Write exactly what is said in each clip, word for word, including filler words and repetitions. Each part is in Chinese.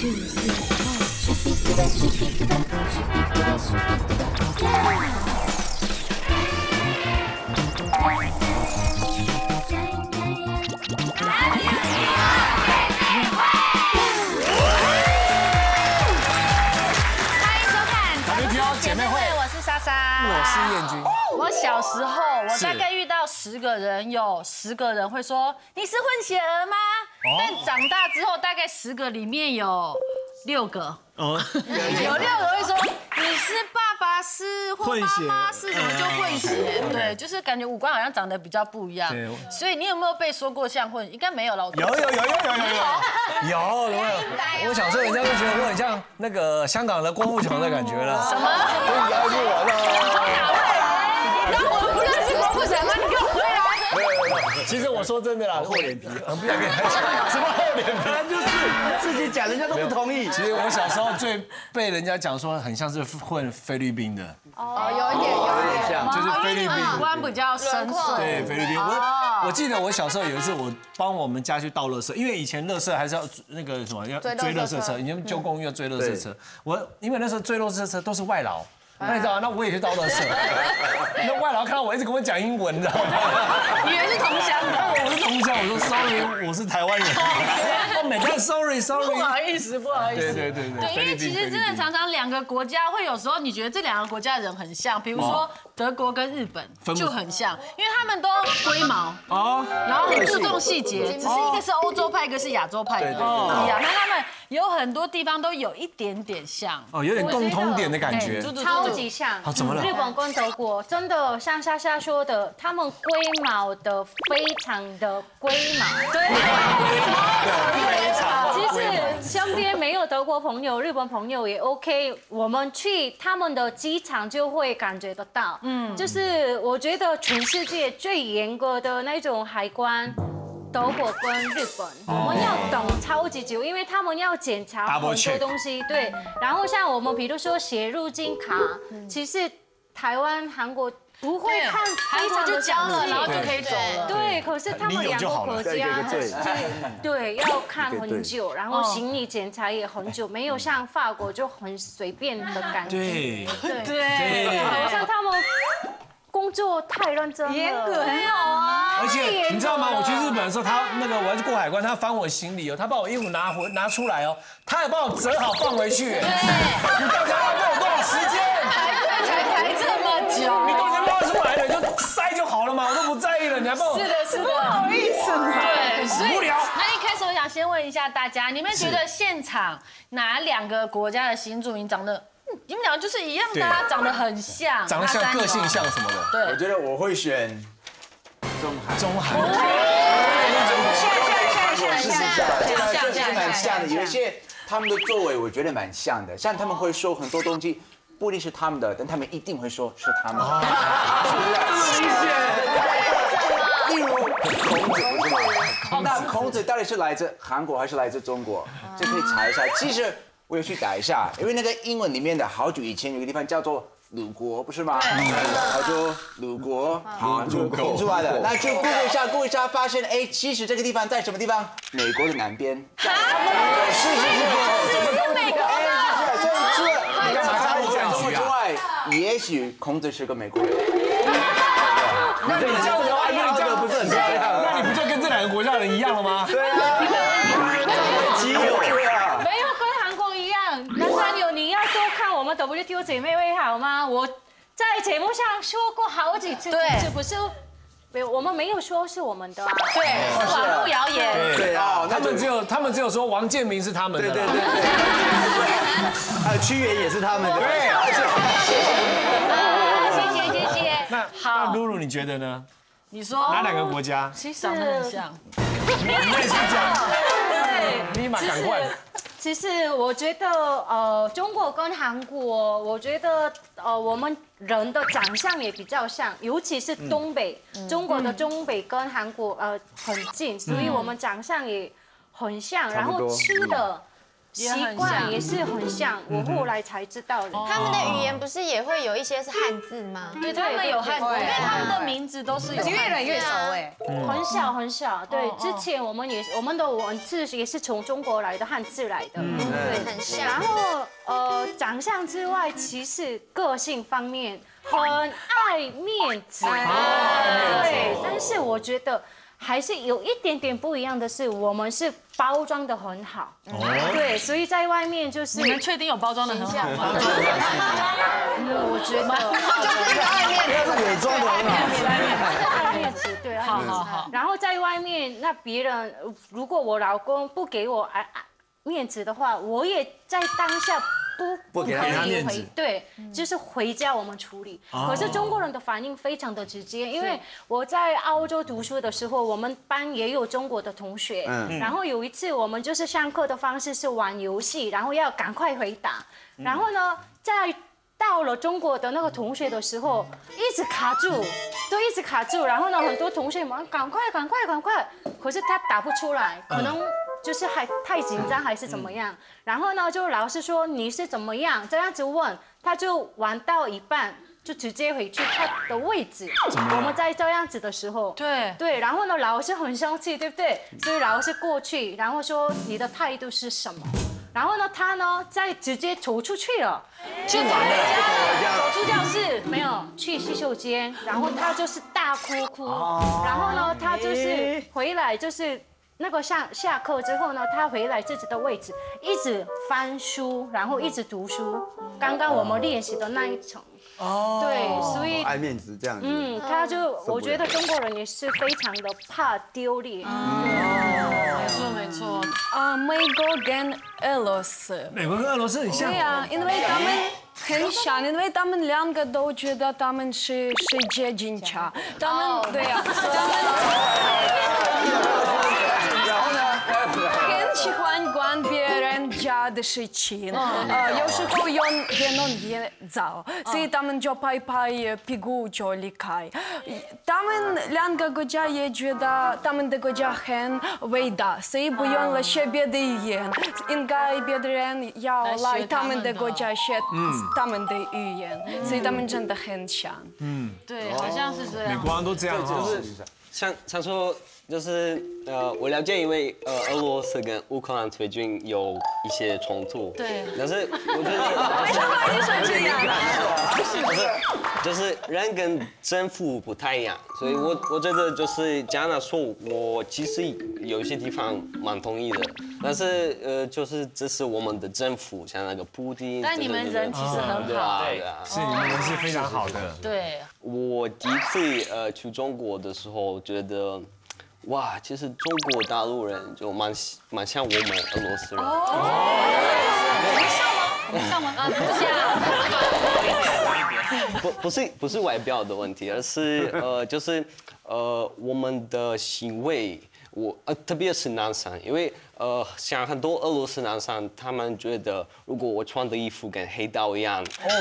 姐妹会，我是莎莎， 我是燕君。 我小时候，我大概遇到十个人，有十个人会说你是混血儿吗？但长大之后，大概十个里面有六个，哦，有六个会说你是爸爸是或妈妈是什么就混血，对，就是感觉五官好像长得比较不一样。所以你有没有被说过像混？应该没有了。 有有有有有有有有有。我小时候人家就觉得我很像那个香港的郭富城的感觉了。什么？应该是我的。 然后我不认识郭富城，那你给我回来。 没有没有没有。其实我说真的啦，厚脸皮，不想跟你讲什么厚脸皮， 就是自己讲，人家都不同意。 其实我小时候最被人家讲说很像是混菲律宾的。 哦，有一点有一点像， 就是菲律宾， 五官比较深邃。 对，菲律宾。我我记得我小时候有一次，我帮我们家去倒垃圾，因为以前垃圾还是要那个什么要追垃圾车，以前旧公寓要追垃圾车。我因为那时候追垃圾车都是外劳。那你知道，那我也去倒垃圾。那外劳看到我一直跟我讲英文，你知道吗？ 以为是同乡的。 我是同乡，我说 sorry， 我是台湾人。我每天 sorry sorry。 不好意思，不好意思。 对对对对。 对，因为其实真的常常两个国家会有时候你觉得这两个国家的人很像，比如说德国跟日本就很像，因为他们都龟毛哦，然后很注重细节，只是一个是欧洲派，一个是亚洲派的不一样。那他们有很多地方都有一点点像哦，有点共通点的感觉。 超级像， 怎么了？ 日本跟德国真的像莎莎说的，他们龟毛的非常的龟毛。对，非常。其实身边没有德国朋友、日本朋友也 OK， 我们去他们的机场就会感觉得到。嗯，就是我觉得全世界最严格的那种海关。德国跟日本，我们要等超级久，因为他们要检查很多东西。对，然后像我们比如说写入境卡，其实台湾、韩国不会看， 韩国就交了，然后就可以走了。 对，可是他们两个国家，对，要看很久，然后行李检查也很久，没有像法国就很随便的感觉。 对对，好像他们。工作太认真了， 严格很好啊。 而且你知道吗？我去日本的时候，他那个我要去过海关，他翻我行李哦，他把我衣服拿回拿出来哦，他也帮我折好放回去。对，你到底要浪费我多少时间？ 排队才排这么久， 你都已经拉出来了，就塞就好了嘛，我都不在意了，你还帮我？ 是的，是的，不好意思。对，所以无聊。 那一开始我想先问一下大家，你们觉得现场哪两个国家的新住民长得？你们两个就是一样的，长得很像， 长得像，个性像什么的。 对， 我觉得我会选中韩。 中韩。 试试下，这个就是蛮像的。有一些他们的作为，我觉得蛮像的。像他们会说很多东西，不一定是他们的，但他们一定会说是他们的。是不是？例如孔子，不是吗？那孔子到底是来自韩国还是来自中国？这可以查一下。其实。我有去打一下，因为那个英文里面的好久以前有个地方叫做鲁国，不是吗？叫做鲁国，好，就孔出来的。那就 Google 一下 ，Google 一下，发现哎，其实这个地方在什么地方？美国的南边。是是是， 是美国的。 所以除了你干嘛插入战局之外，也许孔子是个美国人。 那你这样子的话，那你这样不是很漂亮？那你不就跟这两个国家人一样了吗？ 对啊。基友。 我们 W T O 姐妹会好吗？我在节目上说过好几次， 对， 这不是，没，我们没有说是我们的， 对，是网络谣言， 对啊， 他们只有他们只有说王建民是他们的， 对对对对，还有屈原也是他们的， 对， 谢谢谢谢。 那好，露露你觉得呢？ 你说哪两个国家？ 其实长得很像， 你也是这样， 对， 立马赶快。 其实我觉得，呃，中国跟韩国，我觉得，呃，我们人的长相也比较像，尤其是东北，嗯、中国的东北跟韩国呃很近，所以我们长相也很像。然后吃的， 习惯也是很像，我后来才知道的。 他们的语言不是也会有一些是汉字吗？ 对，他们有汉字，因为他们的名字都是有。 越来越熟哎， 很小很小。对，之前我们也我们的文字也是从中国来的汉字来的， 对，很像。 然后呃，长相之外，其实个性方面很爱面子。对，但是我觉得。还是有一点点不一样的是，我们是包装的很好，对，所以在外面就是。 你们确定有包装的很好吗？ 我觉得就是爱面子， 伪装的很好， 爱面子，对， 好好好。 然后在外面，那别人如果我老公不给我爱面子的话，我也在当下。不不给他面子， 对，就是回家我们处理。可是中国人的反应非常的直接，因为我在澳洲读书的时候，我们班也有中国的同学，然后有一次我们就是上课的方式是玩游戏，然后要赶快回答，然后呢，在到了中国的那个同学的时候，一直卡住，都一直卡住，然后呢，很多同学们赶快赶快赶快，可是他打不出来，可能。就是还太紧张还是怎么样，然后呢，就老师说你是怎么样这样子问，他就玩到一半就直接回去他的位置。我们在这样子的时候， 对对，然后呢，老师很生气，对不对？所以老师过去，然后说你的态度是什么？然后呢，他呢再直接走出去了， 就走回家了，走出教室， 没有去洗手间，然后他就是大哭哭，然后呢，他就是回来就是。那个下下课之后呢，他回来自己的位置，一直翻书，然后一直读书。刚刚我们练习的那一层，哦，对，所以爱面子这样子。 嗯，他就我觉得中国人也是非常的怕丢脸。 没错没错。 啊，美国跟俄罗斯。 美国跟俄罗斯很像。 对啊，因为他们很像，因为他们两个都觉得他们是世界警察。他们对啊，他们。很喜欢管别人家的事情，呃，有时候用言论也糟，所以他们就拍拍屁股就离开。他们两个国家也觉得他们的国家很伟大，所以不用了学别的语言，应该别的人要来他们的国家学他们的语言，所以他们真的很像。 嗯，对，好像是这样。 美国人都这样， 就是像像说。就是呃，我了解，因为呃，俄罗斯跟乌克兰最近有一些冲突。 对。 但是我觉得， 为什么你说这样？ 就是就是人跟政府不太一样，所以我我觉得就是这样来说，我其实有一些地方蛮同意的，但是呃，就是这是我们的政府，像那个普丁。 但你们人其实很好。 对啊。 是你们人是非常好的。 对。 我第一次呃去中国的时候，觉得。哇，其实中国大陆人就蛮蛮像我们俄罗斯人。哦， 像吗？像吗？啊，不像。 不不是不是外表的问题，而是呃就是呃我们的行为，我呃特别是男生，因为呃像很多俄罗斯男生，他们觉得如果我穿的衣服跟黑道一样，哦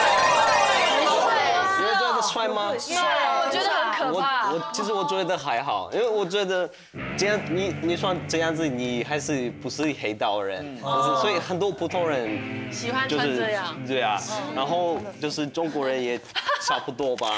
帅，你们觉得帅吗？ 帅，我觉得很可怕。 我我其实我觉得还好，因为我觉得这样你你穿这样子，你还是不是黑道人，所以很多普通人喜欢穿这样。 对啊，然后就是中国人也差不多吧。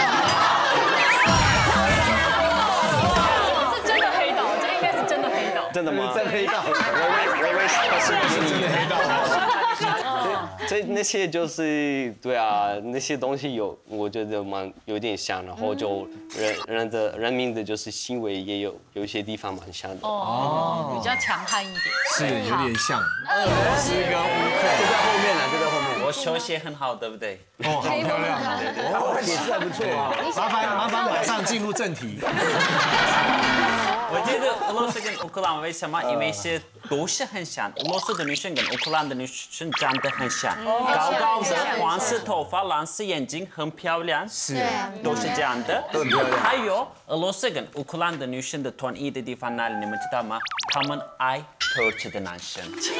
是真的黑道，这应该是真的黑道。 真的吗？ 真黑道。 我我我是不是真的黑道？ 这那些就是对啊，那些东西有，我觉得蛮有点像，然后就人人的人民的就是行为也有有一些地方蛮像的。 哦，比较强悍一点。 是有点像。俄罗斯跟乌克兰。 就在后面了，就在后面。 我球鞋很好，对不对？ 哦，好漂亮。 哦，脸色还不错啊。 麻烦麻烦马上进入正题。 我觉得俄罗斯跟乌克兰为什么？因为是都是很像，俄罗斯的女生跟乌克兰的女生长得很像，高高的，黄色头发，蓝色眼睛，很漂亮， 是， 都是这样的。 都很漂亮。 还有俄罗斯跟乌克兰的女生的统一的地方哪里？你们知道吗？他们爱偷吃的男生。真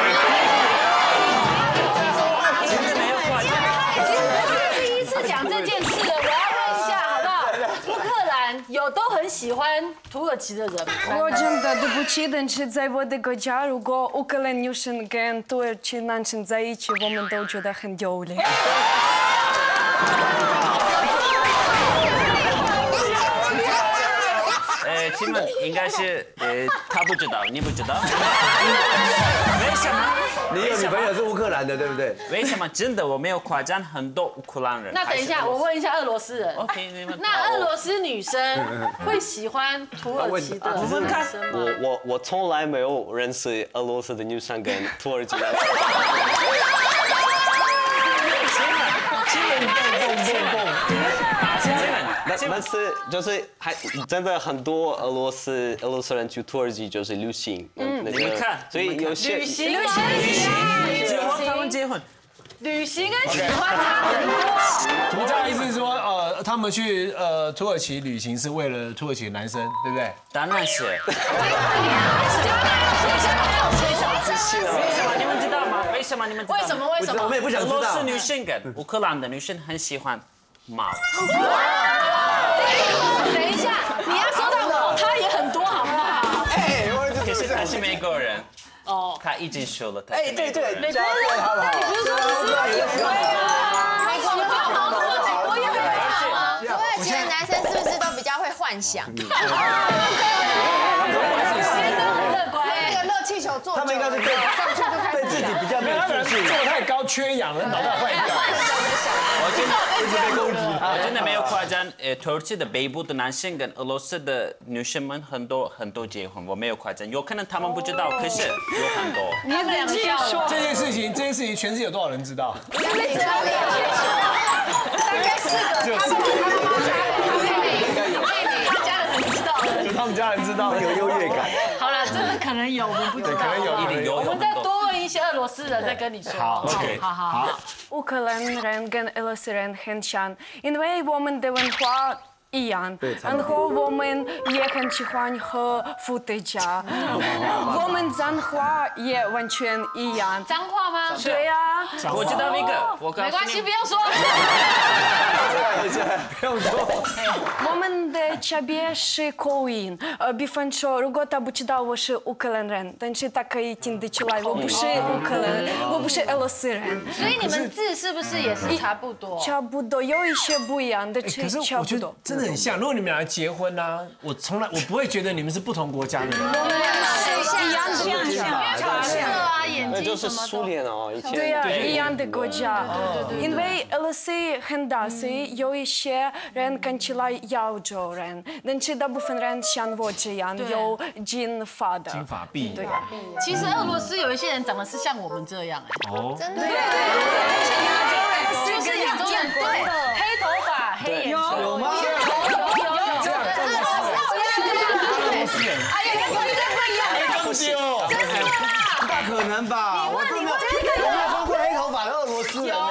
的没有夸张。 第一次讲这件事了，我要问一下好不好？乌克兰有都很喜欢土耳其的人。 我真的对不起，但是在我的国家，如果乌克兰女生跟土耳其男生在一起，我们都觉得很丢脸。 呃，请问应该是呃，他不知道，你不知道？为什么？ 你有女朋友是乌克兰的，对不对？ 为什么？真的我没有夸奖很多乌克兰人。 那等一下，我问一下俄罗斯人。 OK， 你们。 那俄罗斯女生会喜欢土耳其的男生吗？ 我我我从来没有认识俄罗斯的女生跟土耳其男生。但是就是还真的很多俄罗斯俄罗斯人去土耳其就是旅行，嗯， 你们看， 所以有些旅行旅行结婚他们结婚， 旅行跟喜欢差很多。 涂家意思是说，呃，他们去呃土耳其旅行是为了土耳其的男生，对不对？ 当然是。 为什么你们知道吗？为什么你们知道？ 为什么？为什么？ 我们也不想知道。 俄罗斯女生跟乌克兰的女生很喜欢猫。 等一下，你要说到毛，它也很多，好不好？ 哎，我可是他是美国人，哦，他已经说了，他是美国人。 美国人，好不好？你不是说是美国人吗？美国也很好，美国也很好啊。 土耳其的男生是不是都比较会幻想？那个热气球做， 他们应该是对上去就开始对自己比较没有自信， 做太高缺氧了，脑袋坏掉。 我真的一直被攻击，我真的没有夸张。呃，土耳其的北部的男生跟俄罗斯的女生们很多很多结婚，我没有夸张，有可能他们不知道，可是有很多。 你自己说这件事情，这件事情全世界有多少人知道？ 大概四个，他们他家的人知道， 就他们家人知道， 有优越感。 好了，真的可能有，我们不知道， 可能有， 一定有。 我们再多问一些俄罗斯人，再跟你说。 好 ，OK， 好好好。 乌克兰人跟俄罗斯人很像，因为我们的文化一样，然后我们也很喜欢喝伏特加，我们脏话也完全一样。 脏话吗？ 对呀， 我知道那个，我告诉你， 没关系，不用说。 不用说。 我们的差别是口音，呃，比方说，如果他不知道我是乌克兰人，但是他可以听得出来我不是乌克兰人，我不是俄罗斯人。 所以你们字是不是也是差不多？ 差不多，有一些不一样，但是可是我觉得差不多。 真的很像。如果你们俩结婚呢，我从来我不会觉得你们是不同国家的人。 一样的长色啊，眼睛那就是什么的。 苏联哦，以前。 对呀，一样的国家。因为俄罗斯很大，所以有一些人看起来亚洲人，但是大部分人像我这样有金发的。 金发碧。 对呀。 其实俄罗斯有一些人长得是像我们这样哎。 哦。 真的。 就是亚洲人，对，黑头发，黑眼圈。 有吗？不大可能吧？我都没有，我没有看过黑头发的俄罗斯人。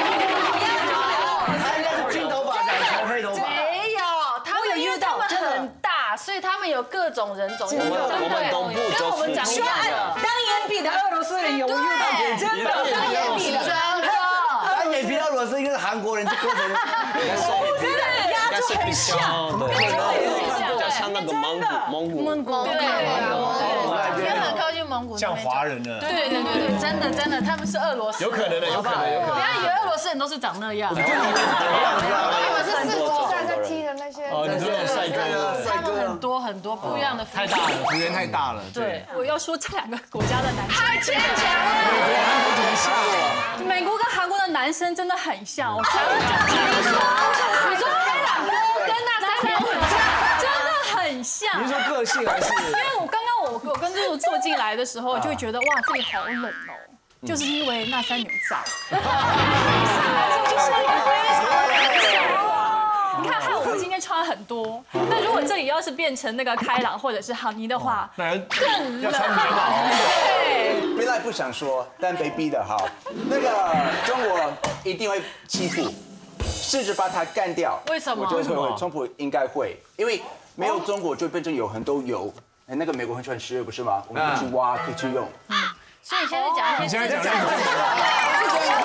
他应该是金头发改成黑头发。 没有，他们因为他们很大，所以他们有各种人种。 我们我们东部跟我们长一样的。 单眼皮的俄罗斯人有遇到，真的单眼皮的，真的。 单眼皮的俄罗斯应该是韩国人，就割成。 真的亚洲很像， 比较像那个蒙古蒙古蒙古。 对，也很靠近蒙古。 像华人的。 对对对对，真的真的，他们是俄罗斯。 有可能的，有可能，有可能。 不要以为俄罗斯人都是长那样。 他们是四国在在踢的那些。 哦，你说有帅哥， 他们很多很多不一样的。 太大了，幅员太大了。 对， 我要说这两个国家的男生太牵强了。 韩国怎么像？ 美国跟韩国的男生真的很像。我常常讲， 你说你说开朗哥跟那三个很像， 真的很像。 你是说个性还是？ 因为我刚刚我我跟露露坐进来的时候，就会觉得哇这里好冷哦，就是因为那三牛仔。就是一个非常你看，害我今天穿很多。那如果这里要是变成那个开朗或者是哈尼的话，更要穿棉袄。 对， 原来不想说，但被逼的哈。那个中国一定会欺负，试着把它干掉。 为什么？ 我觉得会，中国应该会，因为没有中国就变成有很多油。哎，那个美国很喜欢石油，不是吗？我们可以去挖，可以去用。 所以你现在讲一些， 你现在讲那种。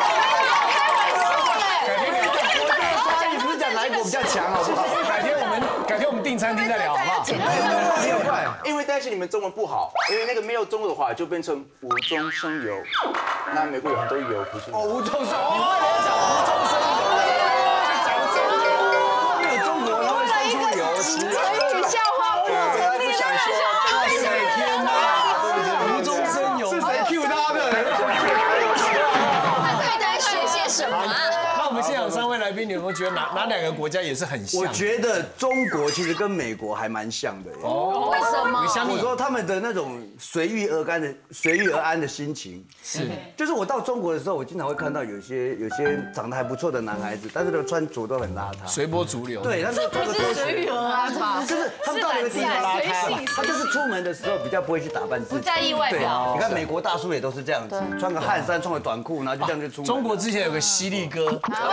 你不是讲哪一国比较强，好不好？ 改天我们改天我们第订餐厅再聊，好不好？ 没有怪，因为但是你们中文不好，因为那个没有中文的话就变成无中生有。那美国有很多油，不是？ 哦，无中生，你为了讲无中生有，讲中国，没有中国，它会生出油。 成语笑话不不想说， 天哪，无中生有，是谁 Q 他的？ 他到底在学些什么啊？ 那我们现场三位来宾，你有没有觉得哪哪两个国家也是很像？ 我觉得中国其实跟美国还蛮像的。 哦， 为什么？ 我说他们的那种随遇而安的随遇而安的心情， 是， 就是我到中国的时候，我经常会看到有些有些长得还不错的男孩子，但是呢穿着都很邋遢， 随波逐流。 对，他们穿的都随遇而安吧？ 就是他们到了一个地方，他就是出门的时候比较不会去打扮自己， 不在意外表。 你看美国大叔也都是这样子，穿个汗衫，穿个短裤，然后就这样就出门。 中国之前有个犀利哥，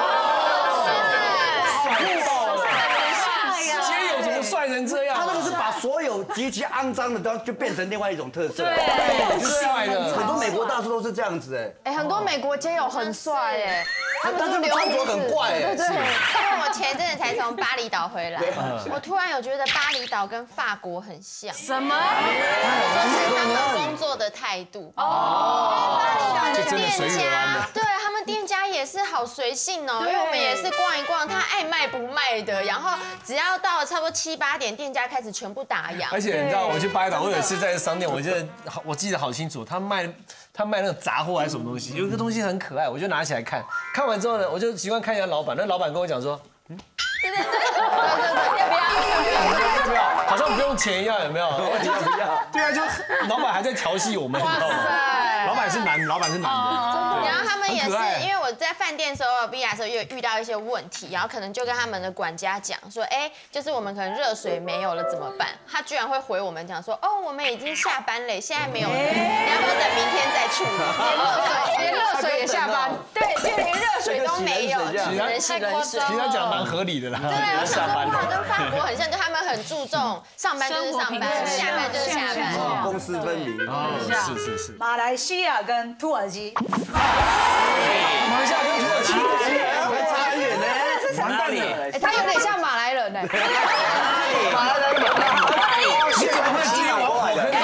街友怎么帅成这样？ 他那个是把所有极其肮脏的都就变成另外一种特色， 对，帅的。 很多美国大叔都是这样子哎， 哎，很多美国街友很帅哎， 他们都穿着很怪哎， 对对。因为我前阵子才从巴厘岛回来，我突然有觉得巴厘岛跟法国很像。 什么？ 就是他们工作的态度哦，巴厘岛的店家，对他们店家也是好随性哦，因为我们也是逛一逛，他爱卖不卖的，然后只要到了差不多七八点，店家开始全部打烊。 而且你知道，我去巴厘岛，我有一次在商店，我记得好，我记得好清楚，他卖他卖那个杂货还是什么东西，有一个东西很可爱，我就拿起来看，看完之后呢，我就习惯看一下老板，那老板跟我讲说，嗯， 对对对对对对，要不要？ 不要，好像不用钱一样，有没有？我就不要。对啊，就老板还在调戏我们，你知道吗？老板是男，老板是男的。 然后他们也是，因为我在饭店的时候，毕业的时候也遇到一些问题，然后可能就跟他们的管家讲说，哎，就是我们可能热水没有了怎么办？他居然会回我们讲说，哦，我们已经下班了，现在没有了，你要不要等明天再处理？连热水也下班，对，就连热水都没有，只能洗冷水。 其实他讲蛮合理的啦。 对，我想说哇，跟法国很像，就他们很注重上班就是上班，下班就是下班， 公私分明。 是是是。 马来西亚跟土耳其。 马来西亚跟土耳其还差很远呢， 往哪里？ 哎，他有点像马来人呢。 马来人，马来人，你怎么会知道我来的？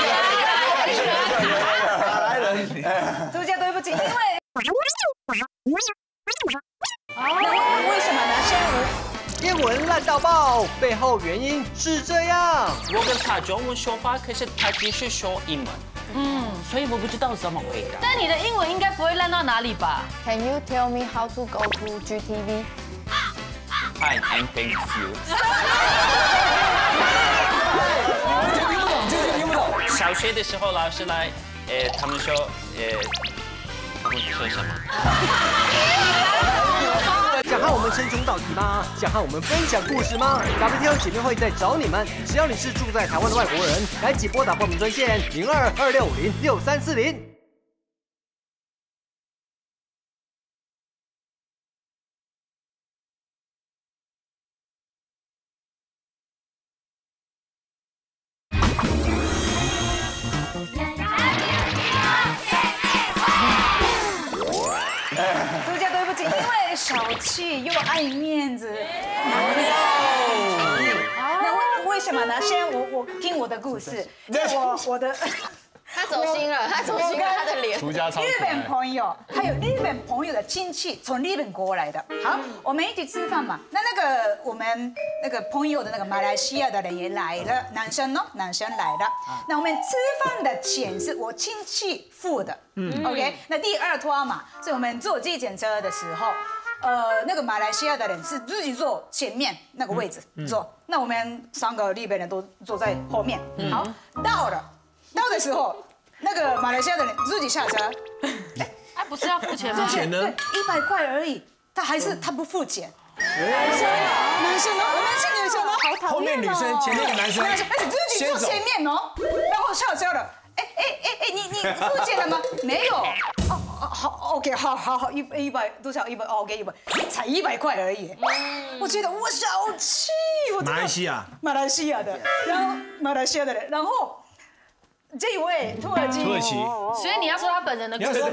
马来人， 杜姐对不起，因为那为什么呢？ 英文烂到爆，背后原因是这样。 我跟他中文说话，可是他继续说英文。嗯，所以我不知道怎么回答。 但你的英文应该不会烂到哪里吧 ？Can you tell me how to go to G T V? Fine, and thank you. 听不懂，就是听不懂。 小学的时候，老师来，呃，他们说，呃，他们说什么？ 想和我们称兄道弟吗？想和我们分享故事吗 ？W T O 姐妹会在找你们，只要你是住在台湾的外国人，赶紧拨打报名专线零二二六五零六三四零。 杜姐对不起，因为小气又爱面子。那为为什么呢？先我我听我的故事，我我的。 他走心了，他走心了，他的脸。 日本朋友，他有日本朋友的亲戚从日本过来的。好，我们一起吃饭嘛。那那个我们那个朋友的那个马来西亚的人也来了，男生哦，男生来了。那我们吃饭的钱是我亲戚付的。嗯 ，OK。那第二拖嘛，是我们坐计程车的时候。呃，那个马来西亚的人是自己坐前面那个位置坐，那我们三个日本人都坐在后面。好，到了，到的时候，那个马来西亚的人自己下车， 他不是要付钱吗？ 付钱呢？ 一百块而已，他还是他不付钱。男生啊，男生呢？我们是女生吗？好讨厌哦。 后面女生，前面一个男生， 而且自己坐前面哦，然后下车了。哎哎哎哎，你你付钱了吗？没有。哦哦好 ，OK， 好好好，一一百多少？一百 ，OK， 一百，才一百块而已。我觉得我小气。 马来西亚。 马来西亚的，然后马来西亚的人，然后这一位土耳其。 土耳其。 所以你要说他本人的故事。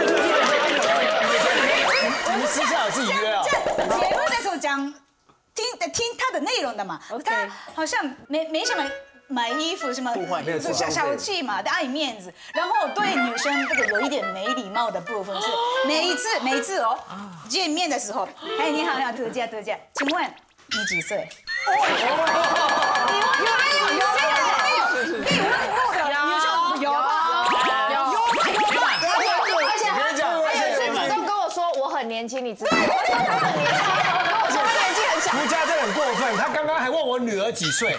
你们私下有自己约啊？ 结婚的时候讲。听听他的内容的嘛。他好像没没什么。买衣服什么小小气嘛，爱面子，然后对女生这个有一点没礼貌的部分是每一次每一次哦见面的时候，哎你好你好特价特价，请问你几岁？有有有有有被问过的女生有有有， 而且而且甚至都跟我说我很年轻，你知道吗？我很年轻，我说我年纪很小。 涂家这很过分，他刚刚还问我女儿几岁。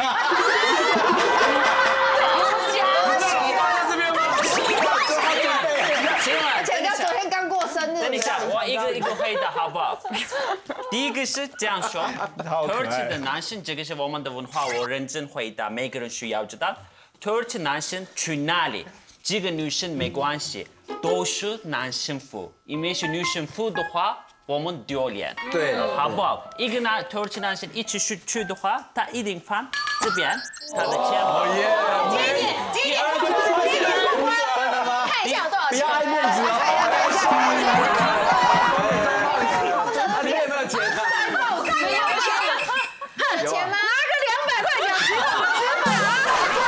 等一下，我一个一个回答好不好？第一个是这样说，土耳其的男生，这个是我们的文化，我认真回答，每个人需要知道。土耳其男生去哪里，几个女生没关系，都是男生服，因为是女生服的话，我们丢脸， 对， 好不好？一个男土耳其男生一起去去的话，他一定放这边他的钱包。 姐姐姐姐，看一下有多少钱？ 不要爱面子哦。 他里面有没有钱啊？没有钱，有钱吗？拿个两百块奖请我们吃饭啊！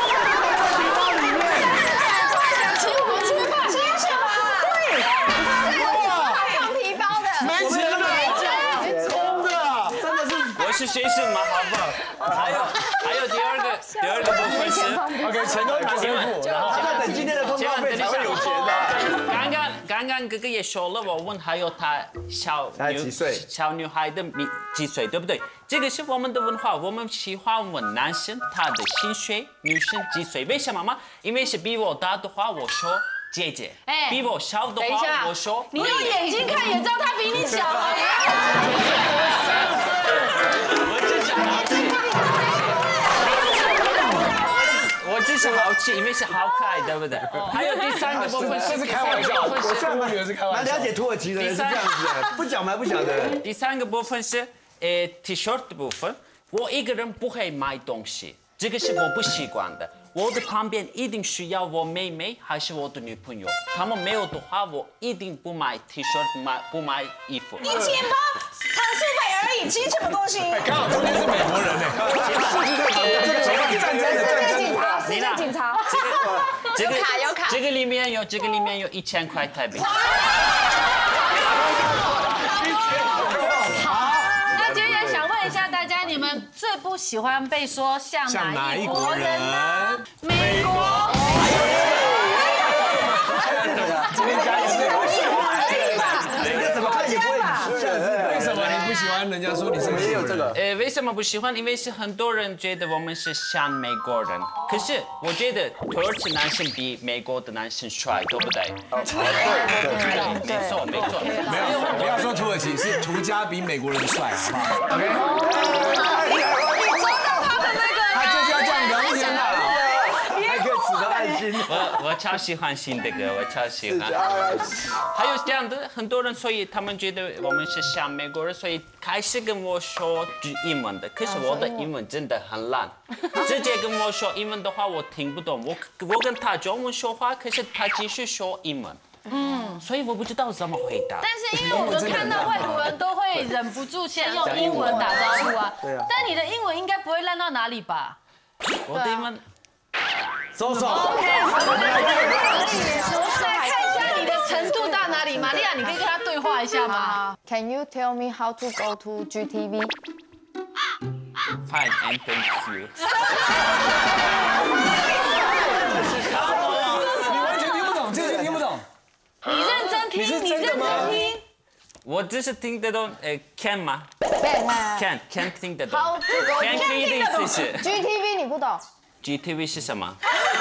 奖请我们吃饭，凭什么？对，他放皮包的， 没钱了，空的，真的是。 我是学生嘛，好不好？还有还有第二个第二个部分是 ，OK， 钱都拿给我，然后他在等今天的通告费才会有钱的。 刚刚刚刚哥哥也说了，我问还有他小女小女孩的几岁，对不对？这个是我们的文化，我们喜欢问男生他的薪水，女生几岁？为什么吗？因为是比我大的话，我说姐姐；比我小的话，我说你用眼睛看也知道他比你小啊。 我只是好奇，因为是好可爱，对不对？还有第三个部分是开玩笑，我现在我女儿是开玩笑。蛮了解土耳其的人是这样子的，不讲白不讲的。 第三个部分是呃 T 恤的部分，我一个人不会买东西，这个是我不习惯的。我的旁边一定需要我妹妹还是我的女朋友，他们没有的话，我一定不买 T 恤，买不买衣服。 你钱包藏四百而已，亲什么东西？ 刚好中间是美国人呢，这个战争的战争。 你呢？警察。 这个有卡有卡。 这个里面有这个里面有一千块台币。 好，那接下来想问一下大家，你们最不喜欢被说像哪一国人呢？美国。 今天家里是不喜欢，人家怎么看也不会像是。 为什么你不喜欢人家说你是美国人？ 呃，为什么不喜欢？因为是很多人觉得我们是像美国人，可是我觉得土耳其男生比美国的男生帅，对不对？对，没错，没错。 没有，不要说土耳其，是涂家比美国人帅，好不好 ？OK。他就是要这样聊天的。 还可以指着爱心。 我我超喜欢新的歌，我超喜欢。还有这样的很多人，所以他们觉得我们是像美国人，所以开始跟我说英文的。可是我的英文真的很烂，直接跟我说英文的话我听不懂。我我跟他中文说话，可是他继续说英文。嗯，所以我不知道怎么回答。 但是因为我们看到外国人都会忍不住先用英文打招呼啊。对啊。但你的英文应该不会烂到哪里吧？ 我的英文。 收手。 OK， 我们来看一下你的程度到哪里。玛利亚，你可以跟他对话一下吗 ？Can you tell me how to go to G T V? Fine, and thank you. 你完全听不懂，这些听不懂。 你认真听，你认真听。 我只是听得懂，呃 ，can 吗 ？can can 听得懂。 can 可以的意思是 G T V 你不懂 ？G T V 是什么？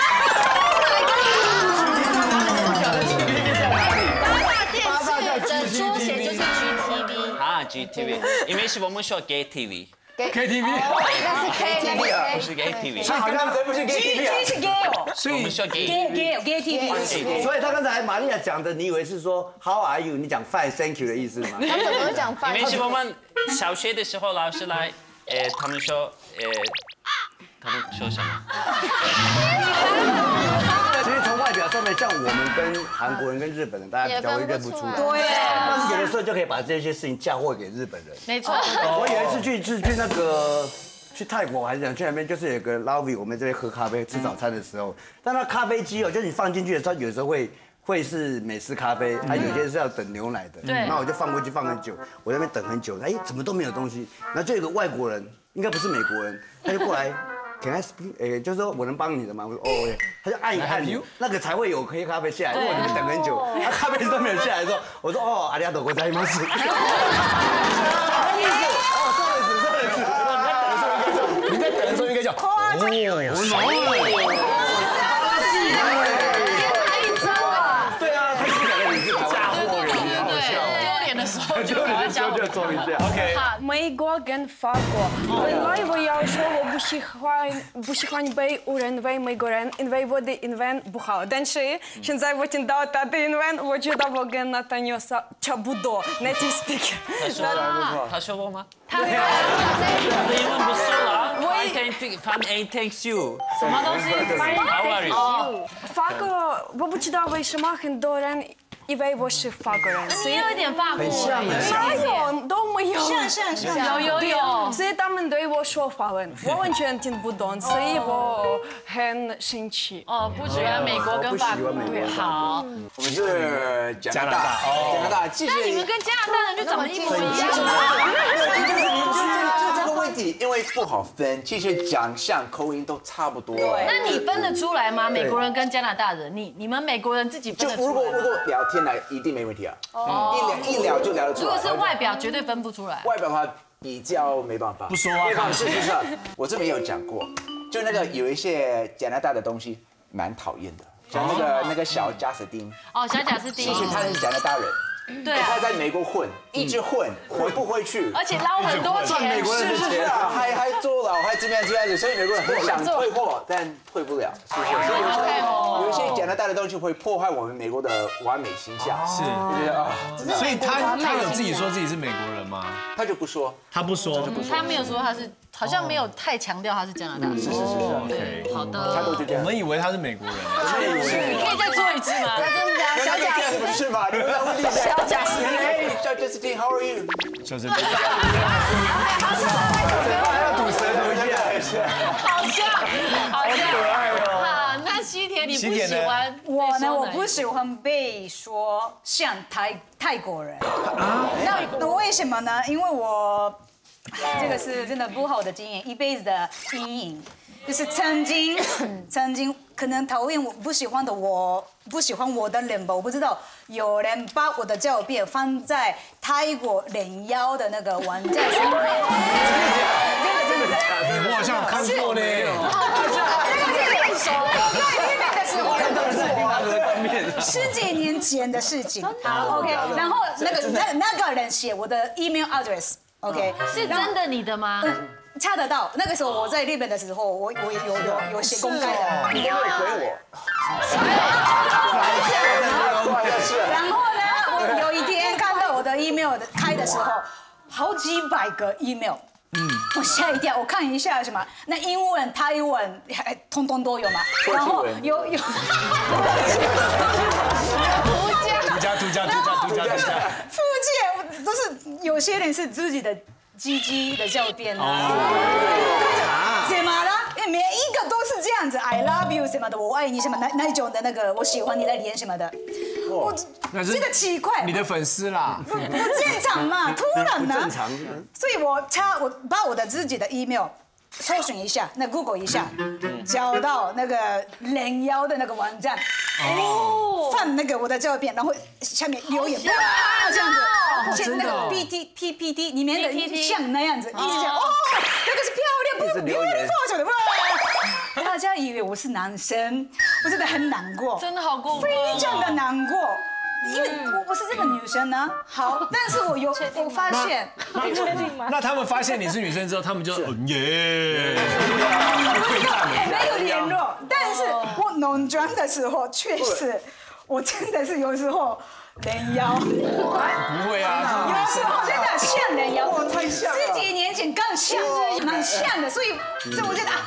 八大电视的缩写就是 G T V。 啊 ，G T V， 因为是我们说 gay T V。K T V， 那是 K T V 不是 gay T V。 所以好像不是 gay T V 啊。 是 gay 哦。 所以我们说 gay gay gay T V。 所以他刚才玛利亚讲的，你以为是说 How are you？ 你讲 Fine Thank you 的意思吗？ 他怎么讲 Fine？ 因为是我们小学的时候老师来，呃，他们说，呃。他们说什么？ 其实从外外表上面，像我们跟韩国人、跟日本人，大家比较会认不出来。 对。 但是有的时候就可以把这些事情嫁祸给日本人。 没错。 我有一次去是去那个去泰国还是想去那边，就是有个 lobby， 我们这边喝咖啡吃早餐的时候，但那咖啡机哦，就是你放进去的时候，有时候会。会是美式咖啡，还有些是要等牛奶的。 对。 那我就放过去放很久，我在那边等很久，哎，怎么都没有东西。然后就有个外国人，应该不是美国人，他就过来 ，Can I speak？ 哎，就是说我能帮你的吗？我说哦，他就按一按，那个才会有黑咖啡下来。因为我那边等很久，他咖啡都没有下来的时候，我说哦，阿里亚多国在吗？是。哦，坐的是，坐的是。你在等的时候应该讲，你在等的时候应该讲，哦，哦。 就做一下 ，OK。 美国跟法国，本来我要说我不喜欢不喜欢被误认为美国人，因为我的英文不好。但是现在我听到他的英文，我觉得我跟他有差不多 native speaker。 他说过，他说过吗？他的英文不错啊。I can find a thanks you。 什么东西 ？How are you？ 法国，我不知道为什么很多人。因为我是法国人， 你有一点法国， 很像的， 没有都没有， 像像像， 有有有， 所以他们对我说法文，我完全听不懂，所以我很生气。 哦，不喜欢美国跟法国，好， 我们是加拿大，加拿大， 那你们跟加拿大人就长得一模一样。 问题因为不好分，其实长相、口音都差不多。 那你分得出来吗？美国人跟加拿大人，你你们美国人自己分得出来？ 如果如果聊天来，一定没问题啊。哦，一聊一聊就聊得出来。 如果是外表，绝对分不出来。 外表的话比较没办法。 不说啊， 是是是，我这边有讲过，就那个有一些加拿大的东西蛮讨厌的，像那个那个小贾斯汀。 哦，小贾斯汀。 其实他是加拿大人。 对， 他在美国混，一直混，混不回去， 而且捞很多钱， 是是是啊，还还坐牢，还这样这样子，所以美国人很想退货，但退不了，是不是？所以有些有一些加拿大的东西会破坏我们美国的完美形象， 是，啊，所以他他有自己说自己是美国人吗？ 他就不说， 他不说， 他没有说他是，好像没有太强调他是加拿大人， 是是是 ，OK， 好的， 我们以为他是美国人， 你可以再做一次吗？ 小贾斯汀是吗？你们在问题小贾斯汀，小贾斯汀 ，How are you？ 小贾斯汀， 还要吐舌头一下，好像，好可爱哦。好，那西田你不喜欢我呢？我不喜欢被说像泰泰国人啊。那那为什么呢？因为我这个是真的不好的经验，一辈子的阴影。就是曾经，曾经可能讨厌我、不喜欢的我、不喜欢我的人吧，我不知道。有人把我的照片放在泰国人妖的那个网站上，真的真的真的， 我好像有看过呢。 那个是很熟，在日本的时候看到是十几年前的事情。好 ，OK， 然后那个那那个人写我的 email address，OK， 是真的你的吗？ 查得到，那个时候我在日本的时候，我我有有有写公开的。 你都会回我。 然后呢，我有一天看到我的 email 的开的时候，好几百个 email， 嗯，我吓一跳，我看一下什么，那英文、泰文，通通都有嘛。然后有有。 独家独家独家独家独家。 附件都是有些人是自己的。鸡鸡的照片啊，怎么了？因为每一个都是这样子 ，I love you 什么的，我爱你什么那那一种的那个，我喜欢你的脸什么的，我这个奇怪， 你的粉丝啦， 不正常嘛，突然呢， 正常， 所以我查我把我的自己的 email 搜寻一下，那 Google 一下，找到那个人妖的那个网站，哦，放那个我的照片，然后下面留言，哇，这样子。像那个 P T P P T 里面的像那样子，一直讲哦，那个是漂亮，不是 beautiful 什么的，大家以为我是男生，我真的很难过， 真的好过分， 非常的难过，因为我不是这个女生呢。好，但是我有我发现， 你确定吗？那他们发现你是女生之后，他们就耶， 没有联络，但是我浓妆的时候确实，我真的是有时候。人妖， 不会啊， 有时候真的像人妖， 太像了， 十几年前更像，蛮像的，所以所以我觉得啊，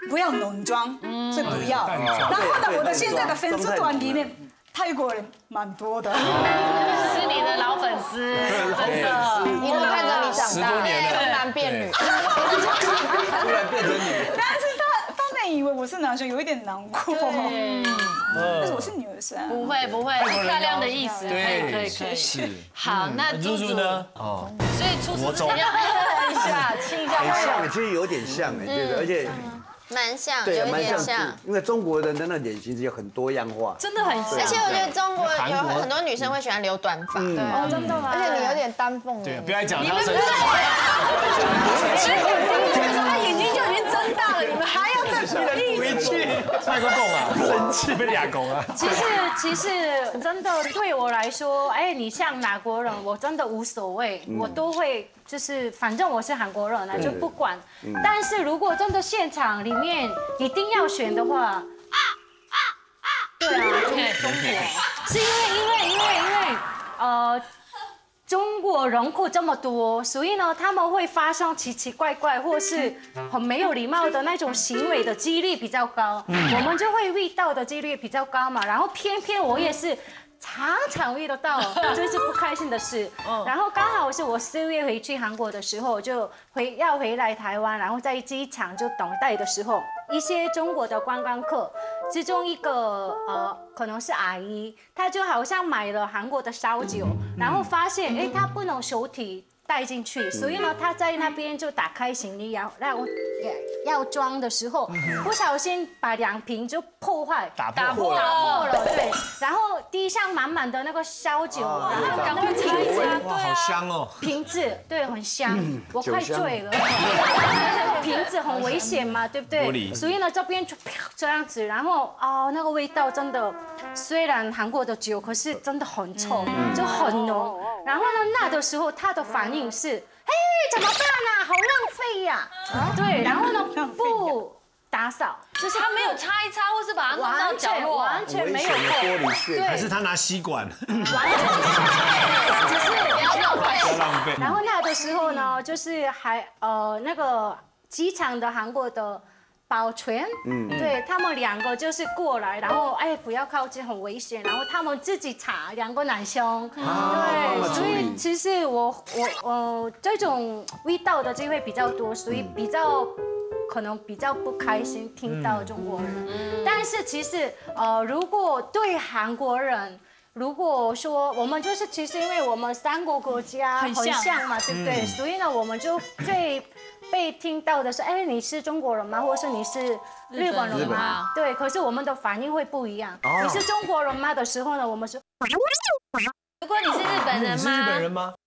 不要浓妆，所以不要。然后呢，我的现在的粉丝团里面。泰国人蛮多的， 是你的老粉丝，真的， 一路看着你长大， 从男变女， 突然变成女。 但是他他们以为我是男生，有一点难过。嗯，但是我是女生。 不会不会，是漂亮的意思，可以可以可以。 是。 好，那猪猪呢？哦， 所以初次要看一下，亲一下。 很像，其实有点像哎，对的，而且。 蛮像，有一点像， 因为中国人的那脸型其实很多样化， 真的很像。 而且我觉得中国有很多女生会喜欢留短发，对， 哦，真的吗？ 而且你有点丹凤对， 眼， 不要讲他生气。他眼睛就已经睁大了，你们还要再回去，卖个供啊，生气被俩拱啊。 其实其实真的对我来说，哎，你像哪国人，我真的无所谓，我都会。就是反正我是韩国人，那就不管。但是如果真的现场里面一定要选的话，对啊，中中国，是因为因为因为因为呃，中国人口这么多，所以呢他们会发生奇奇怪怪或是很没有礼貌的那种行为的几率比较高，我们就会遇到的几率比较高嘛。然后偏偏我也是。常常遇得到，就是不开心的事。然后刚好是我四月回去韩国的时候，就回要回来台湾，然后在机场就等待的时候，一些中国的观光客，其中一个呃可能是阿姨，她就好像买了韩国的烧酒，然后发现哎她不能手提带进去，所以呢她在那边就打开行李要让我要装的时候，不小心把两瓶就破坏， 打破了，对，然后滴上满满的那个烧酒，然后赶快擦一擦， 哇，好香哦， 瓶子对，很香，我快醉了，瓶子很危险嘛，对不对？所以呢这边就这样子，然后哦那个味道真的，虽然韩国的酒，可是真的很臭，就很浓。然后呢那的时候他的反应是。哎，怎么办啊？好浪费呀！对，然后呢，不打扫， 就是他没有擦一擦，或是把它弄到角落， 完全没有玻璃屑， 还是他拿吸管？ 完全只是不要浪费。然后那的时候呢，就是还呃那个机场的韩国的。保全，嗯，对他们两个就是过来，然后哎不要靠近，很危险，然后他们自己查两个男生，对，所以其实我我呃这种遇到的机会比较多，所以比较可能比较不开心听到中国人，但是其实呃如果对韩国人。如果说我们就是其实因为我们三个国家很像嘛，对不对？所以呢，我们就最被听到的是，哎，你是中国人吗？或者是你是日本人吗？对，可是我们的反应会不一样。你是中国人吗的时候呢，我们说， 如果你是日本人吗？ 你是日本人吗？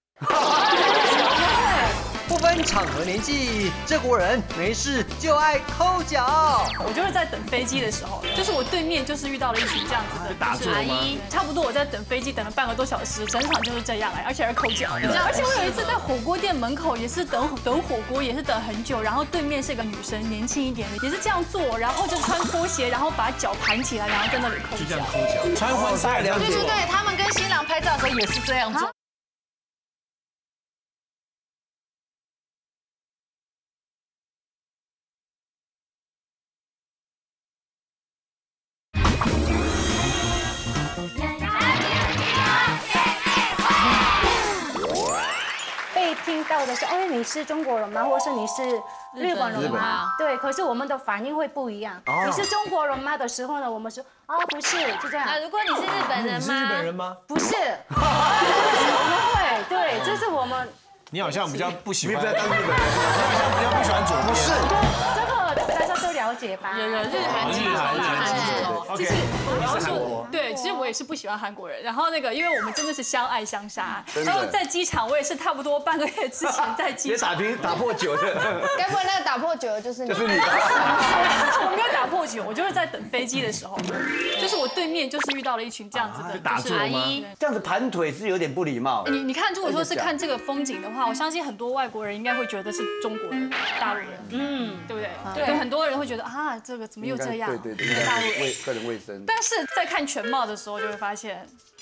不分场合年纪，这国人没事就爱抠脚。 我就是在等飞机的时候，就是我对面就是遇到了一群这样子的打阿姨， 差不多我在等飞机等了半个多小时，整场就是这样哎，而且还抠脚。而且我有一次在火锅店门口也是等等火锅，也是等很久，然后对面是一个女生，年轻一点的，也是这样做，然后就穿拖鞋，然后把脚盘起来，然后在那里抠脚。 就这样抠脚，穿婚纱也这样做。 对对对，他们跟新郎拍照的时候也是这样做。 听到的是，哎，你是中国人吗？或者是你是日本人吗？对，可是我们的反应会不一样。你是中国人吗的时候呢，我们说啊不是，就这样。 那如果你是日本人吗？ 你是日本人吗？ 不是，我们会，对，就是我们。 你好像比较不喜欢当日本人，你好像比较不喜欢左边。不是， 这个大家都了解吧？ 有有日韩日韩日韩。 就是我是说，对，其实我也是不喜欢韩国人。然后那个，因为我们真的是相爱相杀。然后在机场，我也是差不多半个月之前在机场。 也打平打破九的。 该不会那个打破九的就是你？ 就是你。 我没有打破九，我就是在等飞机的时候，就是我对面就是遇到了一群这样子的就是阿姨。 这样子盘腿是有点不礼貌。 你你看，如果说是看这个风景的话，我相信很多外国人应该会觉得是中国人、大陆人，嗯，对不对？对，很多人会觉得啊，这个怎么又这样？ 对对对，大陆卫个人卫生。 但是在看全貌的时候，就会发现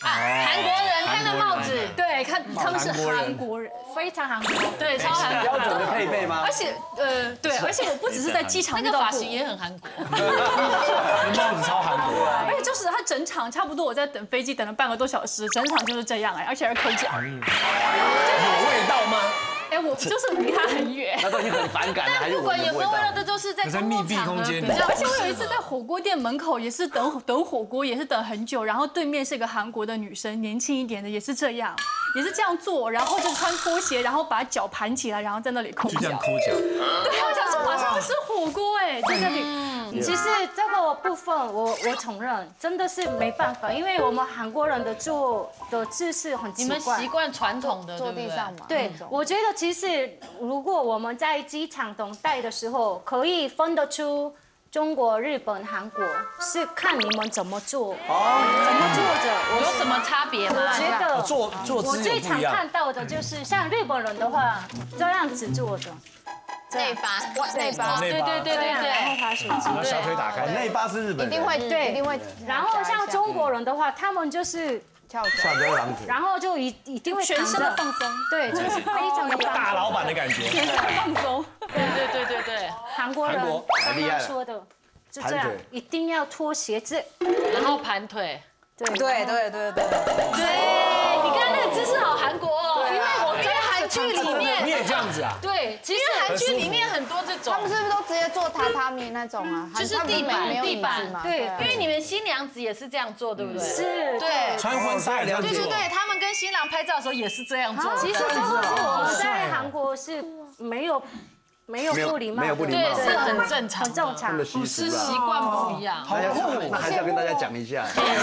韩国人看那帽子， 对，看他们是韩国人， 非常韩国， 对，超韩国。 标准的配备吗？ 而且呃，对，而且我不只是在机场那遇到过， 个发型也很韩国， 帽子超韩国。 而且就是他整场差不多我在等飞机等了半个多小时，整场就是这样哎，而且还是抠脚。 有味道吗？ 哎，我就是离他很远。 那都已经很反感了，还是不管有没有味道，这就是在密闭空间。 而且我有一次在火锅店门口也是等等火锅，也是等很久，然后对面是一个韩国的女生，年轻一点的，也是这样，也是这样做，然后就穿拖鞋，然后把脚盘起来，然后在那里抠脚。 就这样抠脚。 对，我想说马上吃火锅哎，在这里。 其实这个部分我我承认真的是没办法，因为我们韩国人的做的姿势很奇怪。 你们习惯传统的坐地上嘛？ 对，我觉得其实如果我们在机场等待的时候，可以分得出中国、日本、韩国，是看你们怎么做，怎么坐着， 有什么差别吗？ 我觉得坐坐我最常看到的就是像日本人的话，这样子坐着。 内八，内八， 对对对对对， 然后滑手机， 把小腿打开。 内八是日本， 一定会对，一定会。 然后像中国人的话，他们就是翘翘着郎腿， 然后就一一定会全身的放松， 对，就是非常的大老板的感觉， 全身放松。 对对对对对， 韩国人刚刚说的就这样，一定要脱鞋子， 然后盘腿。 对对对对对。 对，你刚刚那个姿势好韩国哦，因为我在韩剧里面。 你也这样子啊？ 对，其实韩剧里面很多这种。 他们是不是都直接做榻榻米那种啊？ 就是地板地板嘛。 对，因为你们新娘子也是这样做，对不对？ 是。 对。 穿婚纱也这样做。 对对对，他们跟新郎拍照的时候也是这样做。 其实真的是我们在韩国是没有。没有不礼貌， 没有不礼貌， 对，是很正常， 很正常， 是习惯不一样。 好酷，那还是要跟大家讲一下。对，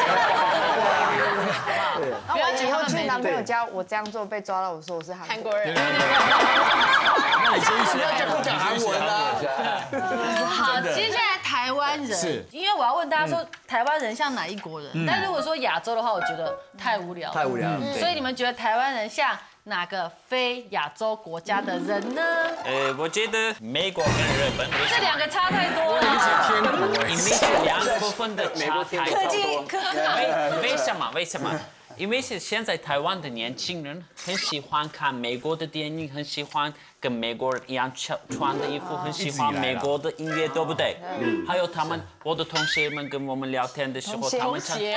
那我以后去男朋友家，我这样做被抓到，我说我是韩国人。 那你真是要不讲韩文啊？ 好，接下来台湾人， 是， 因为我要问大家说，台湾人像哪一国人？但如果说亚洲的话，我觉得太无聊， 太无聊。 所以你们觉得台湾人像哪个非亚洲国家的人呢？ 呃，我觉得美国跟日本这两个差太多了， 天国， 因为是两部分的差太科多。 技科为为什么？为什么？因为是现在台湾的年轻人很喜欢看美国的电影，很喜欢跟美国人一样穿穿的衣服，很喜欢美国的音乐，对不对？还有他们，我的同学们跟我们聊天的时候，他们唱。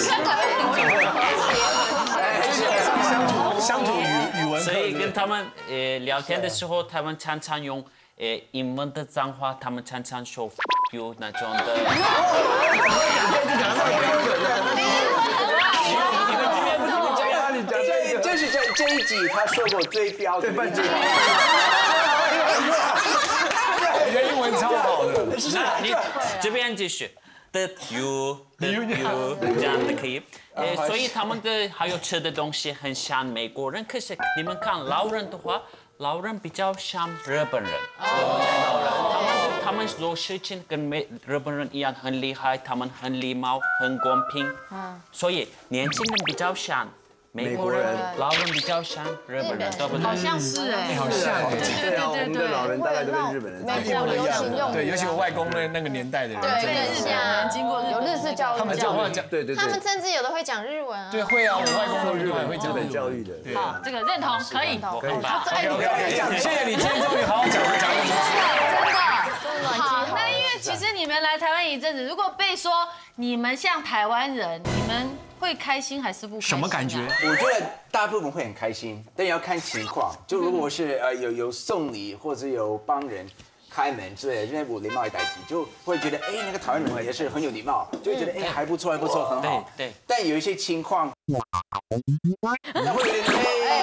乡土语语文， 所以跟他们呃聊天的时候，他们常常用呃英文的脏话，他们常常说 you 那种的。 这是这这一集他说过最标的一句话。 你的英文超好的。 那你这边继续。的 you 的 you 这样的可以，呃，所以他们的还有吃的东西很像美国人，可是你们看老人的话，老人比较像日本人。哦。他们做事情跟美日本人一样很厉害，他们很礼貌，很公平。嗯。所以年轻人比较像美国人，老人比较像日本人，对不对？ 好像是哎， 好像对对对我们的老人大概都跟日本人美国流行用语， 对，尤其我外公那那个年代的人， 对日本人经过有日式教育， 他们讲话讲，对对对， 他们甚至有的会讲日文啊。 对，会啊，我外公说日文会讲日本教育的， 对。 好，这个认同，可以， 可以。谢谢你今天终于好好讲了讲了。 真的，好，那因为其实你们来台湾一阵子，如果被说你们像台湾人，你们会开心还是不开心？ 什么感觉？ 我觉得大部分会很开心，但也要看情况。就如果是呃有有送礼或者有帮人开门之类的，因为我礼貌一代机，就会觉得哎那个台湾人也是很有礼貌，就会觉得哎还不错还不错很好。 对。 但有一些情况，那会有点哎。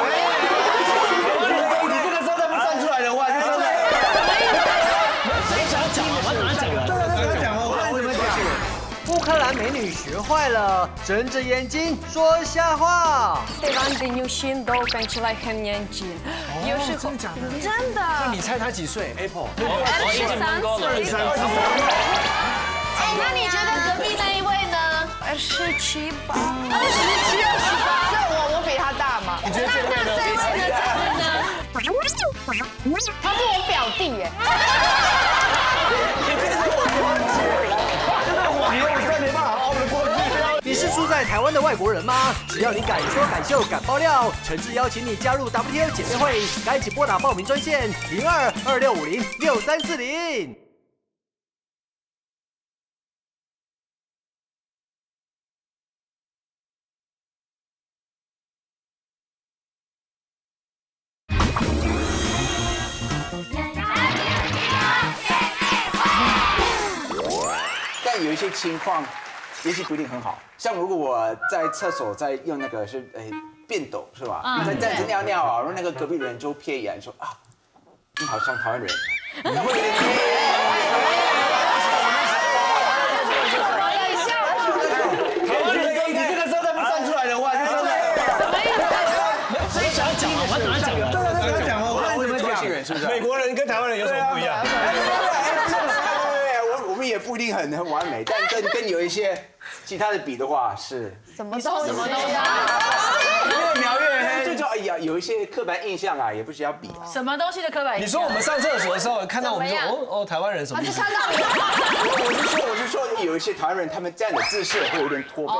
你这个时候再不站出来的话，就真的。 谁想讲？我哪讲了？ 刚讲了，我看你们讲。 乌克兰美女学坏了，睁着眼睛说瞎话。 台湾的女性都看起来很年轻，有时候真的。 那你猜她几岁 ？Apple， 我已经蒙过了。 哎，那你觉得隔壁那一位呢？ 二十七吧。 二十七、二十八， 这我我比他大嘛？ 你觉得这位呢？ 这位呢？这位呢？ 他是我表弟耶。 你这是我表姐。真的，我以后实在没办法熬得过去。 你是出在台湾的外国人吗？只要你敢说敢秀敢爆料，诚挚邀请你加入 W T O 姐妹会，赶紧拨打报名专线零二二六五零六三四零。 但有一些情况，也许不一定很好。像如果我在厕所在用那个是诶便斗是吧？在这样子尿尿啊，然后那个隔壁人就瞥一眼说啊，你好像台湾人。你会台湾人，你这个时候再不站出来的话，就真的。 所以想要讲吗？我怎么讲啊？ 对对对，讲啊，我看你怎么讲， 是不是？美国人跟台湾人有什么不一样？ 我们也不一定很很完美，但跟跟有一些其他的比的话是什么都什么都越描越黑，就叫哎呀，有一些刻板印象啊，也不需要比。 什么东西的刻板印象？ 你说我们上厕所的时候看到我们说哦哦台湾人什么意思？ 看到你。 我是说我是说有一些台湾人他们这样的姿势会有点驼背。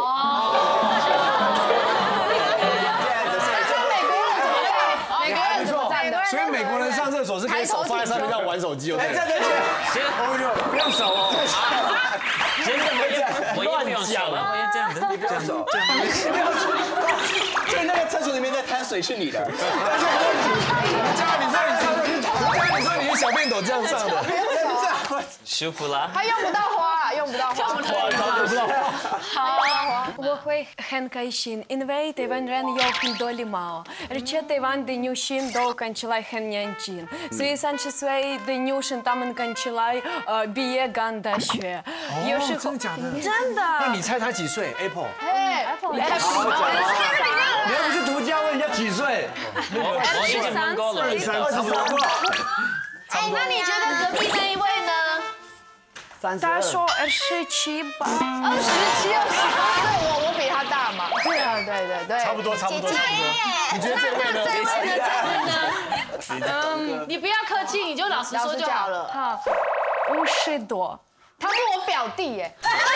所以美国人上厕所是可以手放在上面这样玩手机，对不对？ 先不用手哦， 真的我也我也不用讲了，我也这样子， 你不用手，所以那个厕所里面在滩水是你的。 嘉，你说你是，嘉，你说你是小便斗这样上的， 舒服了。 他用不到花，用不到花， 用不到花。 好。 我会很开心，因为台湾人有很多礼貌，而且台湾的女性都看起来很年轻，所以三十岁的女生她们看起来呃毕业刚大学。有时候真的假的？ 真的。 那你猜她几岁 ？Apple。 哎 ，Apple， 你太喜欢了。 你又不是独家问人家几岁？ 我已经问过了， 二十三，二十三。 哎，那你觉得隔壁那一位呢？ 他说二十七吧。 二十七、二十八，对我我比他大嘛？对啊，对对对。 差不多，差不多，差不多。你觉得这位呢？ 这位呢？这位呢？嗯，你不要客气，你就老实说就好了。 好，五十多。 他是我表弟耶。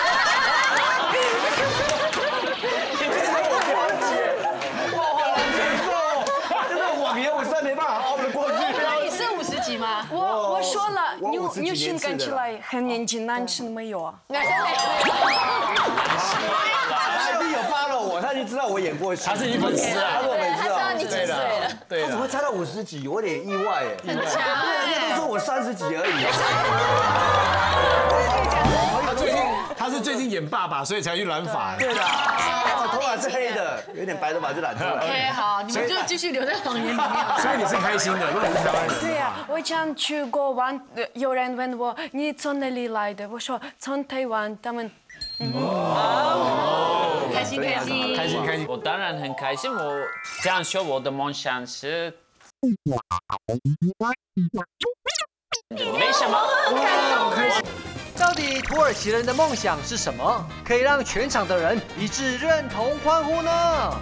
这个谎言我实在没办法熬得过去。 你是五十几吗？ 我我说了，女女性看起来很年轻，男生没有啊。 男生没有。 他一定有 follow 我，他已经知道我演过戏。 他是你粉丝啊？ 他是我粉丝啊。 他知道你几岁了？ 对他怎么会猜到五十几？我有点意外哎。 很强人家都说我三十几而已。 他最近他是最近演爸爸，所以才去染发。 对的。头发是黑的，有点白头发就染出来。 OK， 好，你们就继续留在谎言里面。 所以你是开心的，如果你是台湾人。 对呀，我想去国玩，有人问我你从哪里来的，我说从台湾，他们。 哦，开心开心开心开心。 我当然很开心，我这样说我的梦想是。为什么？ 到底土耳其人的梦想是什么？可以让全场的人一致认同欢呼呢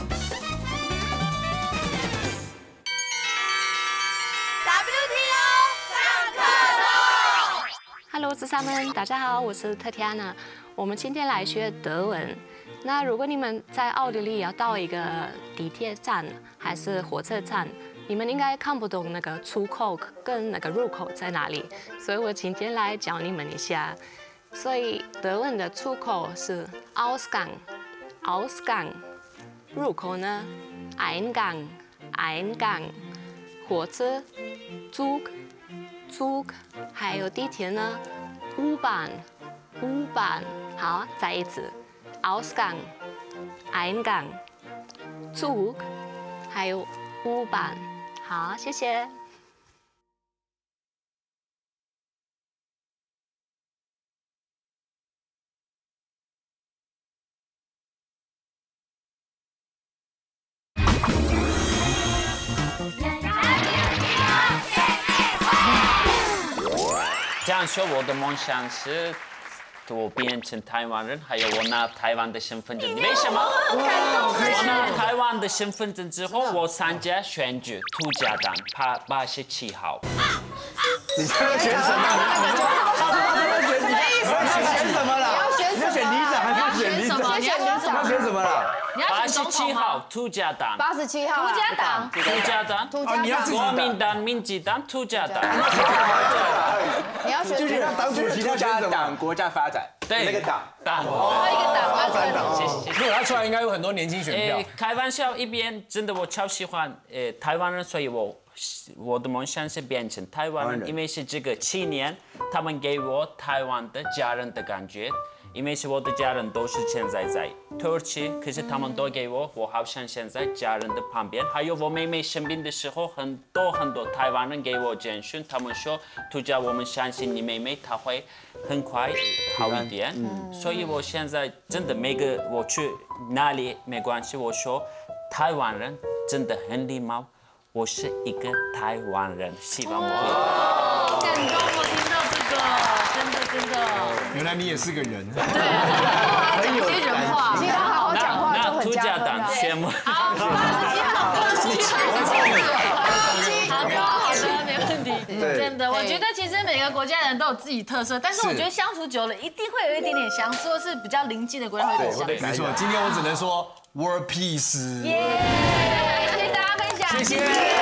？W T O 上课喽 ！Hello， 自萨们，大家好，我是特提安娜。我们今天来学德文。那如果你们在奥地利要到一个地铁站还是火车站，你们应该看不懂那个出口跟那个入口在哪里，所以我今天来教你们一下。所以德文的出口是 Ausgang，Ausgang， 入口呢 Eingang，Eingang， 火车 Zug，Zug， 还有地铁呢 U-Bahn，U-Bahn。好，再一次 Ausgang，Eingang，Zug， 还有 U-Bahn。好，谢谢。 这样说，我的梦想是我变成台湾人，还有我拿台湾的身份证。为什么？我拿台湾的身份证之后，我参加选举，土家党八八十七号。 你现在选什么？你要选什么了？你要选里长还是选什么？你要选什么？ 选什么了？ 你要八十选总统吗？ 七号土家党， 八十七号土家党， 土家党， 土家党， 国民党、民进党、土家党。 你要选就是让党主席他选党国家发展， 对， 那个党党， 哦，一个党，一个党。 谢谢。 如果他出来，应该有很多年轻选票。 开玩笑一边，真的我超喜欢呃台湾人，所以我我的梦想是变成台湾人，因为是这个七年，他们给我台湾的家人的感觉。因为是我的家人都是现在在土耳其，可是他们都给我，我好像现在家人的旁边。还有我妹妹生病的时候，很多很多台湾人给我简讯，他们说土家，我们相信你妹妹，她会很快好一点。嗯、所以我现在真的每个我去哪里没关系，我说台湾人真的很礼貌，我是一个台湾人，希望我会。 感动，我听到这个。真的真的， 原来你也是个人， 对，很有人话， 其他好好讲话就很加分了。 羡慕。 好，八十七号，八十七号，好的好的，没问题。真的，我觉得其实每个国家人都有自己特色，但是我觉得相处久了，一定会有一点点相似，或是比较邻近的国家会有点相似。 没错，今天我只能说 World Peace。 耶，谢谢大家分享，谢谢。